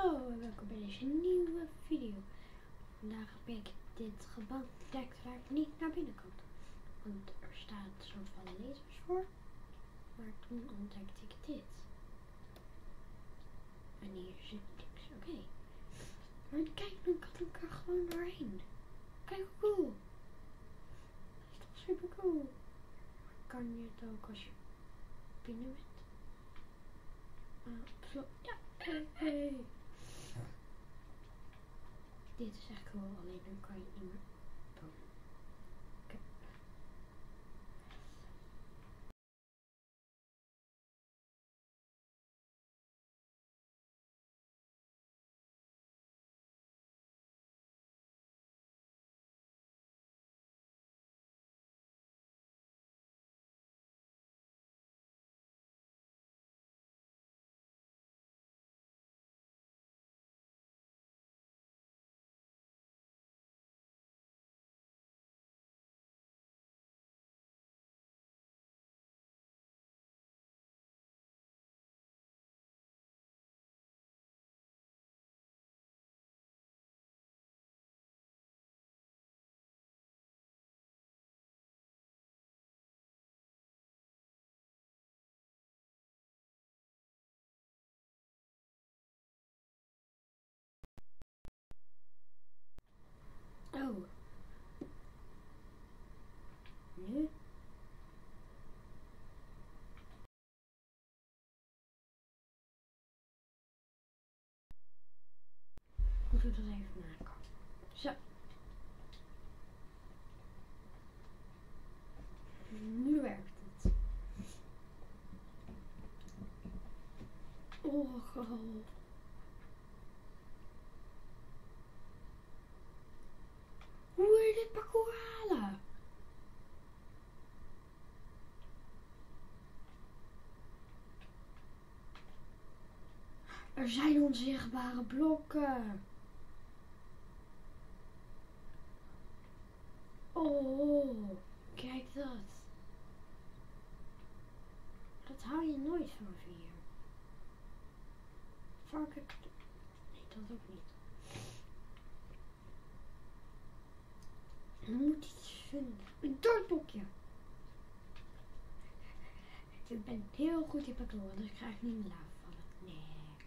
Hallo en welkom bij deze nieuwe video. Vandaag heb ik dit gebouw ontdekt waar ik niet naar binnen kan. Want er staat zo'n van lasers voor. Maar toen ontdekte ik dit. En hier zit niks. Oké. Maar kijk, dan kan ik er gewoon doorheen. Kijk hoe cool. Dat is toch super cool. Kan je het ook als je binnen bent? Zo. Ja. Hey. Dit is echt cool, alleen nu kan je het niet meer doen. Okay. Oh. Nu? Moeten we dat even maken. Zo. Nu werkt het. Oh, god. Hoe wil je dit parcours halen? Er zijn onzichtbare blokken. Oh, kijk dat. Dat haal je nooit vanaf hier. Varken. Nee, dat ook niet. Je moet iets vinden. Een dorpblokje. Ik ben heel goed in parcours, dus ik krijg niet in de lava vallen. Nee.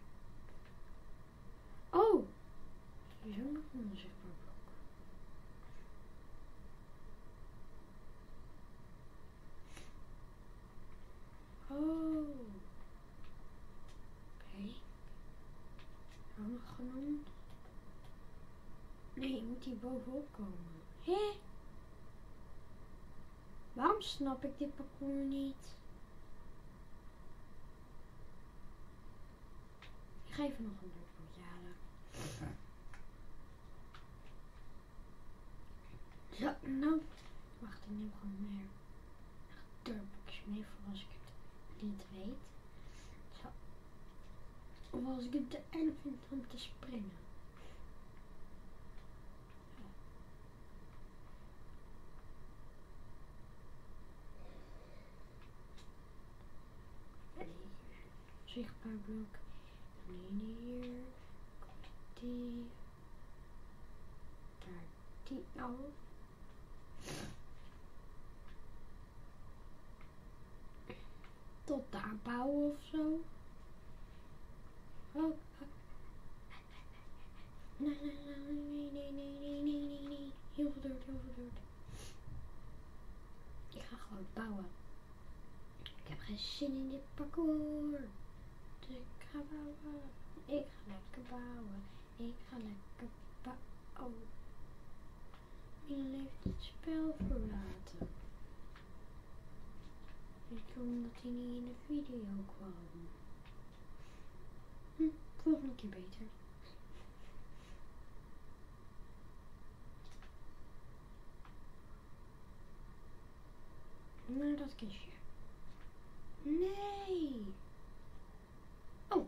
Oh! Hier is ook nog een onzichtbaar blok. Oh. Oké. Nog genoemd. Nee, je moet hier bovenop komen. Hé? Waarom snap ik dit parcours niet? Ik ga even nog een dorpblokje halen. Zo, nou. Wacht, ik neem gewoon meer dorpblokjes mee voor als ik het niet weet. Zo. Of als ik het te eng vind om te springen. Zichtbaar blok. Hier. Die. Daar die. Oh. Tot daar bouwen of zo. Oh. Nee. Heel veel dirt. Ik ga gewoon bouwen. Ik heb geen zin in dit parcours. Dus ik ga bouwen. Ik ga lekker bouwen. Oh. Milan heeft het spel verlaten. Niet omdat hij niet in de video kwam. Volgende keer beter. Naar dat kistje. Nee. Oh.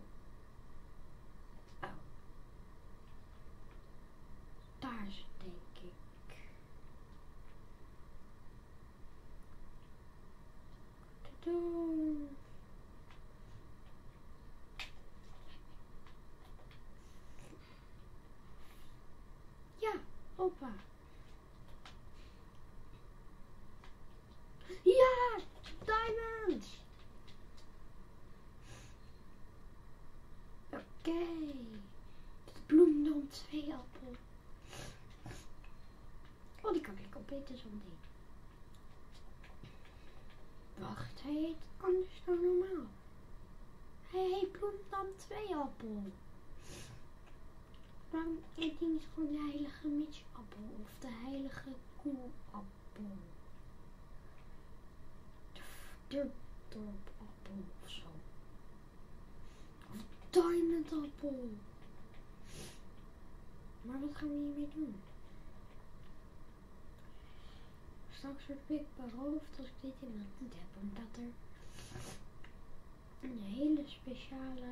Daar is het, denk ik. Te doen. Hoppa. Ja, diamonds. Oké. Bloem dan 2 appel. Oh, die kan ik opeten zometeen. Wacht, hij heet anders dan normaal. Hij heet bloemdam 2 appel. Waarom eet hij niet gewoon de heilige Mitch-appel of de heilige koe-appel? De dorp-appel of zo. Of diamond-appel. Maar wat gaan we hiermee doen? Straks word ik beroofd als ik dit in mijn hand heb, omdat er een hele speciale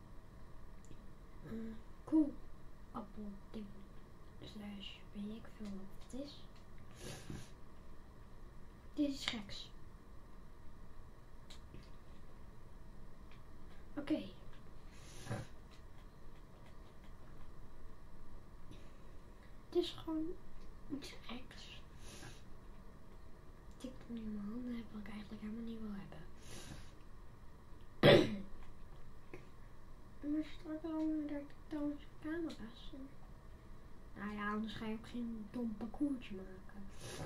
koe-appel ding slash weet ik veel wat het is. Dit is geks. Oké. Het is gewoon iets geks. Die ik in mijn handen heb, wat ik eigenlijk helemaal niet wil hebben. Maar straks al dat ik trouwens camera's. Nou ja, anders ga je ook geen dom parcoursje maken.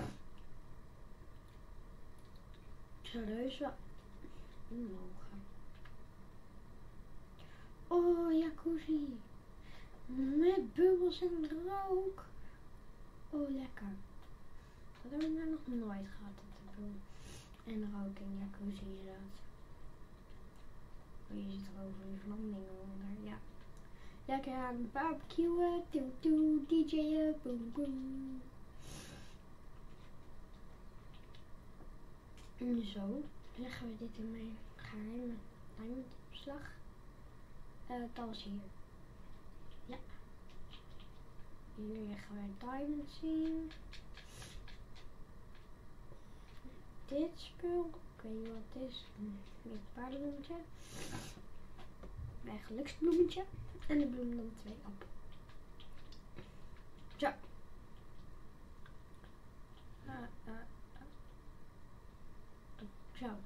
Ik zou er heus wel in mogen. Oh, jacuzzi. Met bubbels en rook. Oh, lekker. Dat heb ik nou nog nooit gehad. Dat te doen. En rook in jacuzzi zat. Oh, je zit er over die vlamdingen onder. Ja. Lekker aan het barbecuen. DJ'en. Boom, boom. En zo leggen we dit in mijn geheime diamondopslag. Dat was hier. Ja. Hier leggen we diamonds in. Dit spul, ik weet niet wat het is. Een paardenbloemetje. Mijn geluksbloemetje. En de bloem dan 2 appel. Zo. Zo.